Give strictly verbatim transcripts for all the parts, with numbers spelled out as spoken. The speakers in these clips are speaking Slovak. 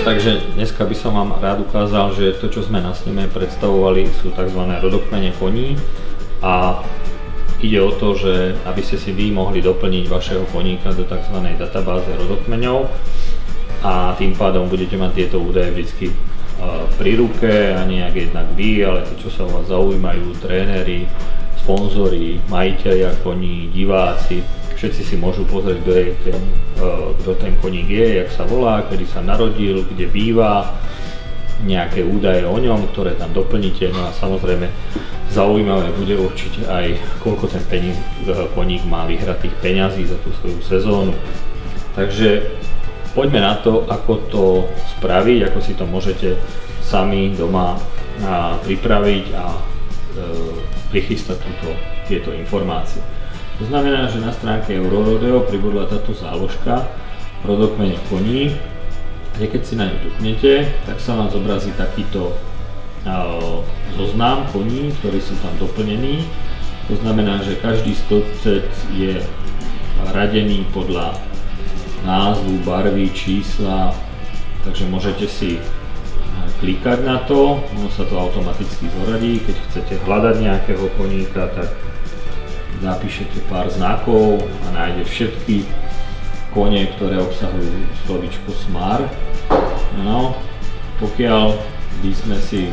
Takže dneska by som vám rád ukázal, že to, čo sme na sneme predstavovali, sú tzv. Rodokmene koní a ide o to, že aby ste si vy mohli doplniť vašeho koníka do tzv. Databáze rodokmeňov a tým pádom budete mať tieto údaje vždy pri ruke a nejak jednak vy, ale tí, čo sa o vás zaujímajú, tréneri, sponzori, majitelia koní, diváci, všetci si môžu pozrieť, kto, je ten, kto ten koník je, jak sa volá, kedy sa narodil, kde býva, nejaké údaje o ňom, ktoré tam doplníte. No a samozrejme zaujímavé bude určite aj, koľko ten peníz, koník má vyhratých peňazí za tú svoju sezónu. Takže poďme na to, ako to spraviť, ako si to môžete sami doma pripraviť a e, prichystať túto, tieto informácie. To znamená, že na stránke Eurorodeo pribudla táto záložka rodokmene koní, kde keď si na ňu ťuknete, tak sa vám zobrazí takýto uh, zoznam koní, ktorí sú tam doplnení. To znamená, že každý stĺpcec je radený podľa názvu, barvy, čísla, takže môžete si klikať na to, ono sa to automaticky zoradí. Keď chcete hľadať nejakého koníka, tak napíšete pár znakov a nájde všetky kone, ktoré obsahujú slovíčko smar. No, pokiaľ by sme si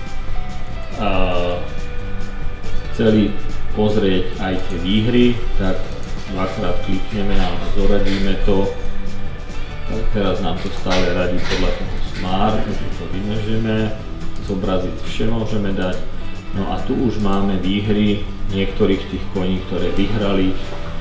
uh, chceli pozrieť aj tie výhry, tak dvakrát klikneme a zoradíme to. Tak teraz nám to stále radí podľa toho smar, takže to vymežeme, zobraziť vše môžeme dať. No a tu už máme výhry niektorých tých koní, ktoré vyhrali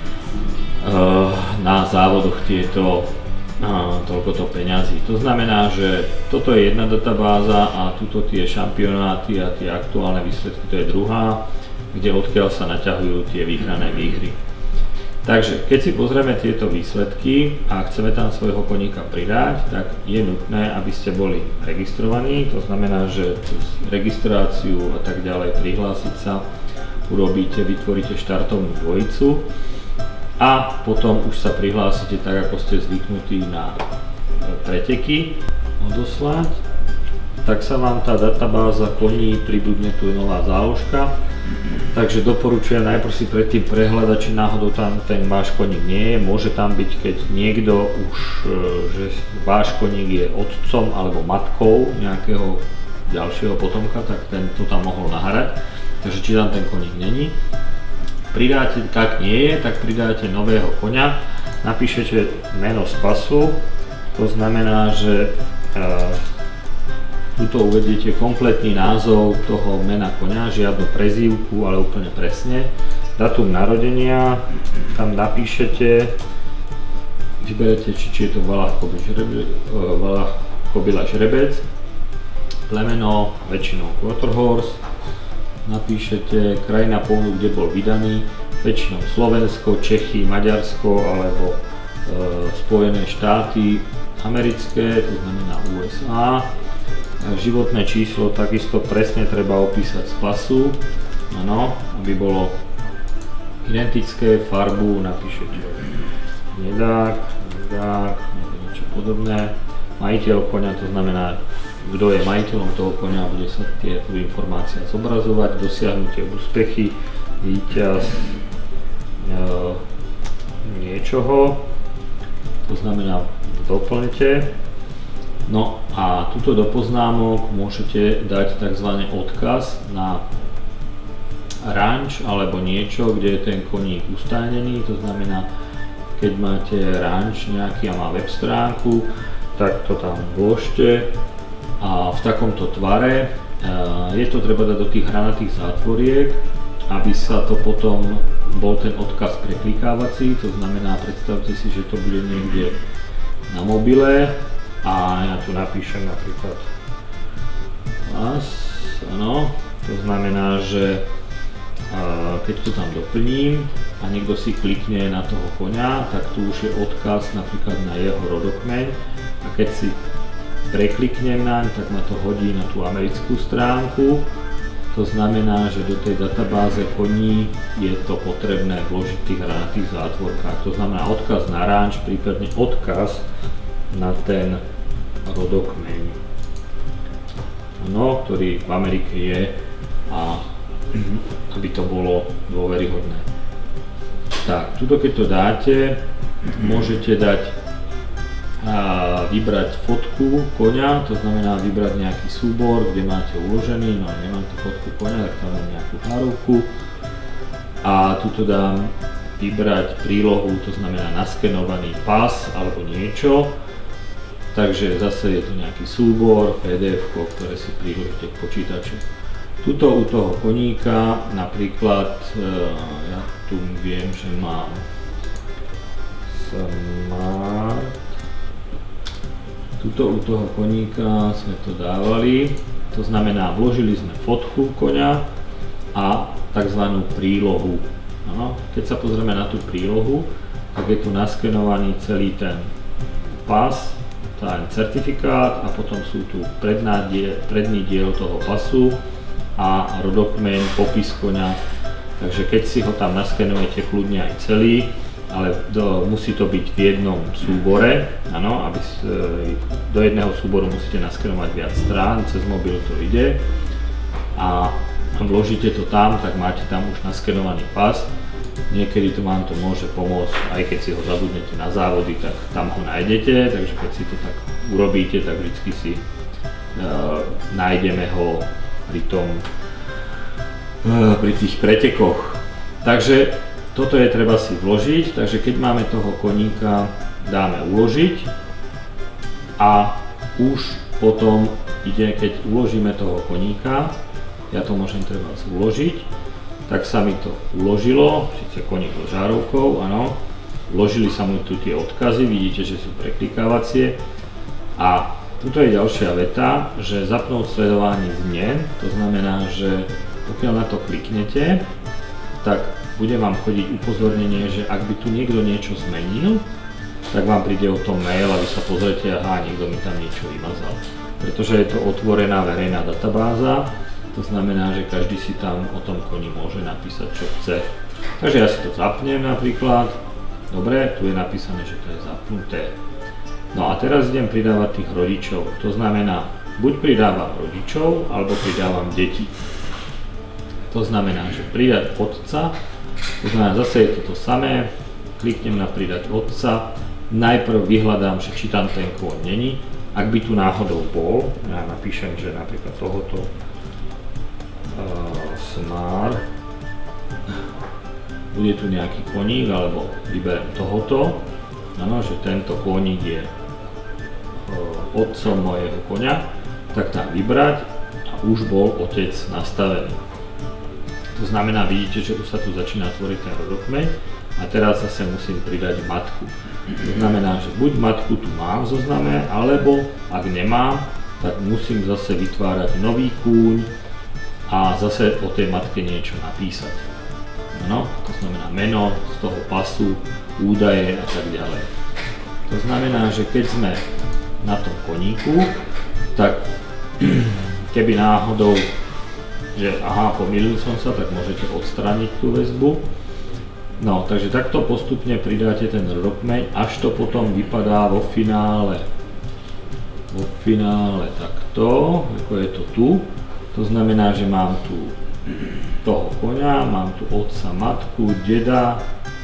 uh, na závodoch tieto uh, toľkoto peňazí. To znamená, že toto je jedna databáza a tuto tie šampionáty a tie aktuálne výsledky, to je druhá, kde odkiaľ sa naťahujú tie vyhrané výhry. Takže keď si pozrieme tieto výsledky a chceme tam svojho koníka pridať, tak je nutné, aby ste boli registrovaní. To znamená, že cez registráciu a tak ďalej prihlásiť sa urobíte, vytvoríte štartovnú dvojicu a potom už sa prihlásite tak, ako ste zvyknutí na preteky odoslať. Tak sa vám tá databáza koní pribudne, tu je nová záložka. Takže doporučujem najprv si predtým prehľadať, či náhodou tam ten váš koník nie je. Môže tam byť, keď niekto už, že váš koník je otcom alebo matkou nejakého ďalšieho potomka, tak ten to tam mohol nahrať. Takže či tam ten koník není. Pridáte, tak nie je, tak pridáte nového koňa, napíšete meno z pasu, to znamená, že tuto uvediete kompletný názov toho mena koňa, žiadnu prezývku, ale úplne presne. Datum narodenia, tam napíšete, vyberete, či, či je to Valach Kobila Žrebec, plemeno, väčšinou Quarter Horse, napíšete krajina pôvodu, kde bol vydaný, väčšinou Slovensko, Čechy, Maďarsko alebo e, Spojené štáty americké, to znamená U S A. Životné číslo takisto presne treba opísať z pasu, ano, aby bolo identické. Farbu napíšete nedák, nedák, niečo podobné. Majiteľ koňa, to znamená, kto je majiteľom toho koňa, bude sa tieto informácie zobrazovať, dosiahnutie úspechy, víťaz e, niečoho, to znamená, doplňte. No a tuto do poznámok môžete dať tzv. Odkaz na ranč alebo niečo, kde je ten koník ustánený. To znamená, keď máte ranč nejaký a má web stránku, tak to tam vložte a v takomto tvare. Je to treba dať do tých hranatých zátvoriek, aby sa to potom bol ten odkaz preklikávací. To znamená, predstavte si, že to bude niekde na mobile. A ja tu napíšem napríklad vás, áno, to znamená, že keď to tam doplním a niekto si klikne na toho koňa, tak tu už je odkaz napríklad na jeho rodokmeň a keď si prekliknem naň, tak ma to hodí na tú americkú stránku. To znamená, že do tej databáze koní je to potrebné vložiť v tých hranatých zátvorkách. To znamená odkaz na ranč, prípadne odkaz na ten rodokmeň, no, ktorý v Amerike je, a aby to bolo dôveryhodné. Tak, tuto keď to dáte, môžete dať a vybrať fotku koňa, to znamená vybrať nejaký súbor, kde máte uložený, no nemáte fotku koňa, tak tam mám nejakú žárovku. A tuto dám vybrať prílohu, to znamená naskenovaný pás alebo niečo. Takže zase je to nejaký súbor, pé dé ef, ktoré si priložíte k počítaču. Tuto u toho koníka napríklad, ja tu viem, že mám Smart. Tuto u toho koníka sme to dávali, to znamená vložili sme fotku koňa a tzv. Prílohu. Ano, keď sa pozrieme na tú prílohu, tak je tu naskenovaný celý ten pas, ten certifikát, a potom sú tu predný diel toho pasu a rodokmeň, popis koňa. Takže keď si ho tam naskenujete kľudne aj celý, ale do, musí to byť v jednom súbore, ano, aby si, do jedného súboru musíte naskenovať viac strán, cez mobil to ide a vložíte to tam, tak máte tam už naskenovaný pas. Niekedy to vám to môže pomôcť, aj keď si ho zabudnete na závody, tak tam ho nájdete, takže keď si to tak urobíte, tak vždycky si uh, nájdeme ho pri tom, uh, pri tých pretekoch. Takže toto je treba si vložiť, takže keď máme toho koníka, dáme uložiť a už potom ide, keď uložíme toho koníka, ja to môžem treba uložiť, tak sa mi to uložilo, síce koník so žárovkou, áno, vložili sa mu tu tie odkazy, vidíte, že sú preklikávacie a tuto je ďalšia veta, že zapnúť sledovanie zmien, to znamená, že pokiaľ na to kliknete, tak bude vám chodiť upozornenie, že ak by tu niekto niečo zmenil, tak vám príde o tom mail a vy sa pozrite, aha, niekto mi tam niečo vymazal. Pretože je to otvorená verejná databáza, to znamená, že každý si tam o tom koni môže napísať, čo chce. Takže ja si to zapnem napríklad. Dobre, tu je napísané, že to je zapnuté. No a teraz idem pridávať tých rodičov. To znamená, buď pridávam rodičov, alebo pridávam deti. To znamená, že pridať otca, to znamená, zase je to to samé, kliknem na pridať otca, najprv vyhľadám, že či tam ten kôň není, ak by tu náhodou bol, ja napíšem, že napríklad tohoto uh, Smart, bude tu nejaký koník, alebo vyberiem tohoto, ano, že tento koník je uh, otcom mojeho koňa, tak tam vybrať a už bol otec nastavený. To znamená, vidíte, že už sa tu začína tvoriť ten rodokmeň a teraz zase musím pridať matku. To znamená, že buď matku tu mám v zozname, alebo ak nemám, tak musím zase vytvárať nový kúň a zase o tej matke niečo napísať. No, to znamená meno z toho pasu, údaje a tak ďalej. To znamená, že keď sme na tom koníku, tak keby náhodou že aha, pomýlil som sa, tak môžete odstrániť tú väzbu. No, takže takto postupne pridáte ten rodokmeň, až to potom vypadá vo finále. Vo finále takto, ako je to tu. To znamená, že mám tu toho koňa, mám tu otca, matku, deda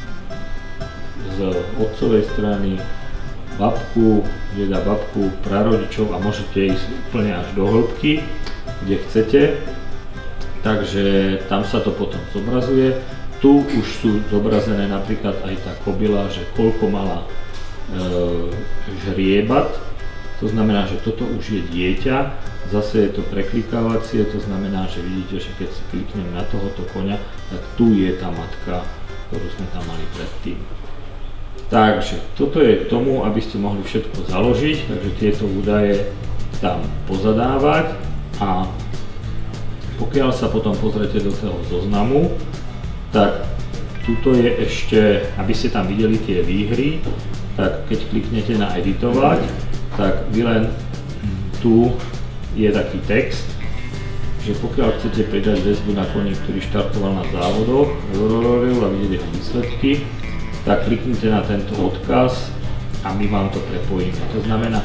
z otcovej strany, babku, deda, babku, prarodičov a môžete ísť úplne až do hĺbky, kde chcete. Takže tam sa to potom zobrazuje. Tu už sú zobrazené napríklad aj tá kobila, že koľko mala e, žriebat. To znamená, že toto už je dieťa. Zase je to preklikávacie, to znamená, že vidíte, že keď si kliknem na tohoto koňa, tak tu je tá matka, ktorú sme tam mali predtým. Takže toto je k tomu, aby ste mohli všetko založiť, takže tieto údaje tam pozadávať a pokiaľ sa potom pozriete do toho zoznamu, tak tuto je ešte, aby ste tam videli tie výhry, tak keď kliknete na editovať, tak vy len tu je taký text, že pokiaľ chcete pridať väzbu na koni, ktorý štartoval na závodoch a vidieť jeho výsledky, tak kliknite na tento odkaz a my vám to prepojíme. To znamená,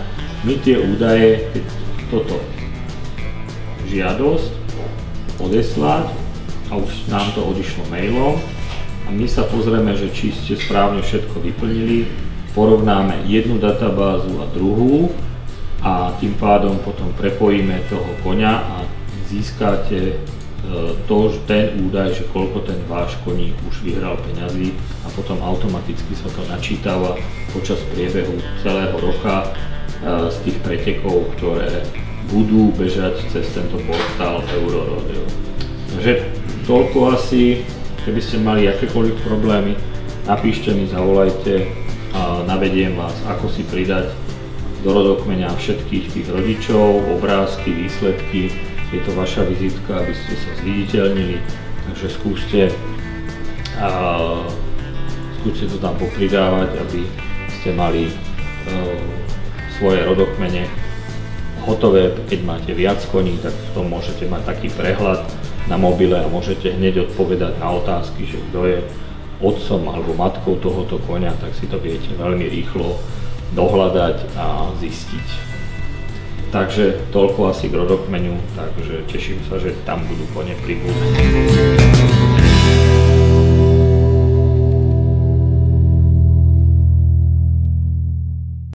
my tie údaje, keď toto žiadosť odeslať a už nám to odišlo mailom a my sa pozrieme, že či ste správne všetko vyplnili, porovnáme jednu databázu a druhú a tým pádom potom prepojíme toho koňa a získate to, ten údaj, že koľko ten váš koník už vyhral peňazí a potom automaticky sa to načítava počas priebehu celého roka z tých pretekov, ktoré budú bežať cez tento portál Eurorodeo. Takže toľko asi, keby ste mali akékoľvek problémy, napíšte mi, zavolajte a navediem vás, ako si pridať do rodokmeňa všetkých tých rodičov, obrázky, výsledky. Je to vaša vizitka, aby ste sa zviditeľnili, takže skúste, a, skúste to tam popridávať, aby ste mali a, svoje rodokmene hotové. Keď máte viac koní, tak v tom môžete mať taký prehľad na mobile a môžete hneď odpovedať na otázky, že kto je otcom alebo matkou tohoto koňa, tak si to viete veľmi rýchlo dohľadať a zistiť. Takže toľko asi k rodokmeňu, takže teším sa, že tam budú kone pribúdať.